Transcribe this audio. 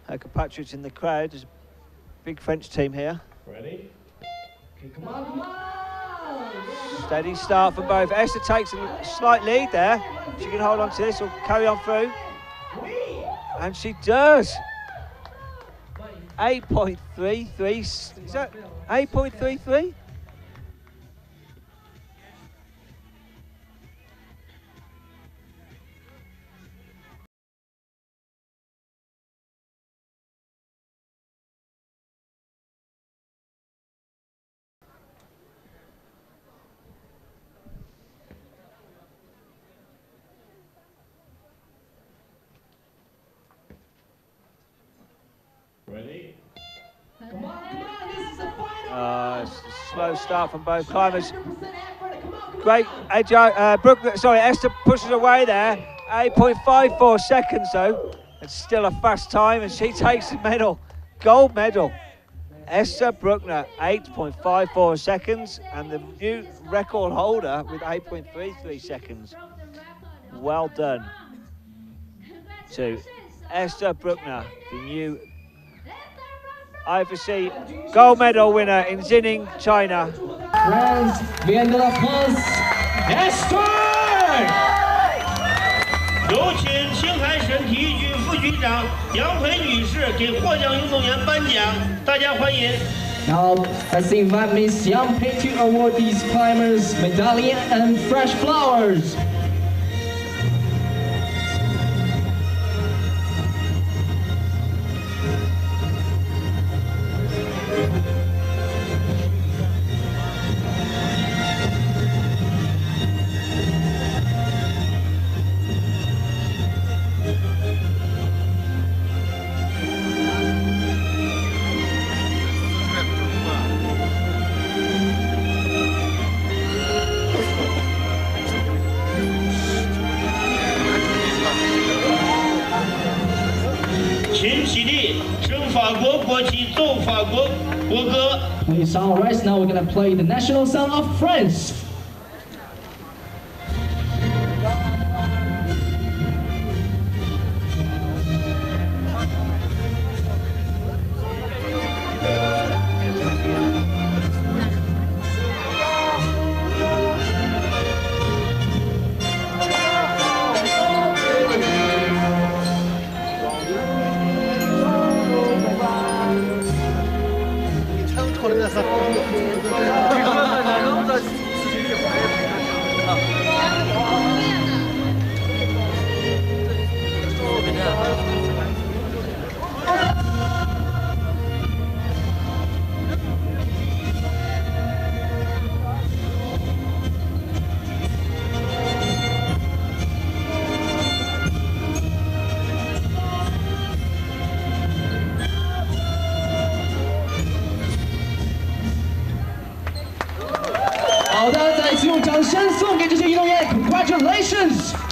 her compatriots in the crowd. There's a big French team here. Ready? Okay, come on, come on! Steady start from both. Esther takes a slight lead there. She can hold on to this or carry on through. And she does. 8.33. Is that 8.33? Ready? Come on, this is the final! It's a slow start from both climbers. Great, Esther pushes away there. 8.54 seconds though. It's still a fast time and she takes the medal, gold medal. Esther Bruckner, 8.54 seconds and the new record holder with 8.33 seconds. Well done to Esther Bruckner, the new IFSC gold medal winner in Xining, China. France, vient de la France, Esther! 有请青海省体育局副局长杨培女士给获奖运动员颁奖，大家欢迎。 Now, let's invite Miss Yang Pei to award these climbers medallion and fresh flowers. Please, all right, now we're gonna play the national song of France. Congratulations!